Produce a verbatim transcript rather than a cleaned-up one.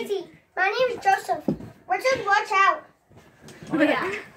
crazy. My name is Joseph. Richard, watch out. Oh, yeah.